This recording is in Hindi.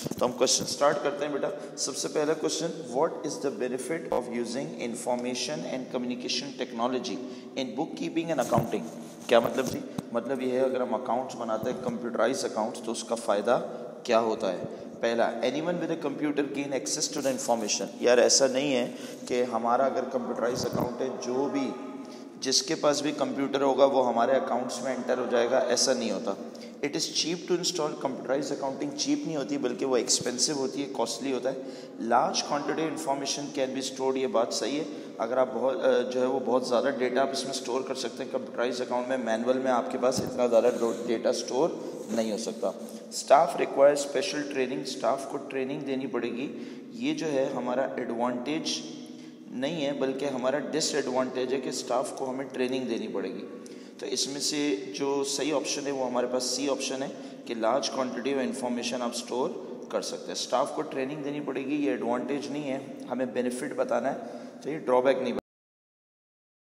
तो हम क्वेश्चन स्टार्ट करते हैं बेटा। सबसे पहला question, what is the benefit of using information and communication technology in book keeping and accounting. क्या मतलब जी? मतलब ये है अगर हम अकाउंट्स बनाते हैं कंप्यूटराइज अकाउंट्स तो उसका फ़ायदा क्या होता है। पहला, anyone with a computer gain access to the information. यार ऐसा नहीं है कि हमारा अगर कंप्यूटराइज अकाउंट है, जो भी जिसके पास भी कंप्यूटर होगा वो हमारे अकाउंट्स में एंटर हो जाएगा, ऐसा नहीं होता। It is cheap to install computerise accounting. Cheap नहीं होती बल्कि वो एक्सपेंसिव होती है, कॉस्टली होता है। Large quantity information can be stored, ये बात सही है। अगर आप बहुत जो है वो बहुत ज़्यादा डेटा आप इसमें स्टोर कर सकते हैं कंप्यूटराइज अकाउंट में। मैनुअल में आपके पास इतना ज़्यादा डेटा स्टोर नहीं हो सकता। Staff require special training, staff को ट्रेनिंग देनी पड़ेगी। ये जो है हमारा एडवांटेज नहीं है बल्कि हमारा डिसएडवांटेज है कि स्टाफ को हमें ट्रेनिंग देनी पड़ेगी। तो इसमें से जो सही ऑप्शन है वो हमारे पास सी ऑप्शन है कि लार्ज क्वांटिटी ऑफ इंफॉर्मेशन आप स्टोर कर सकते हैं। स्टाफ को ट्रेनिंग देनी पड़ेगी, ये एडवांटेज नहीं है, हमें बेनिफिट बताना है, तो ये ड्रॉबैक नहीं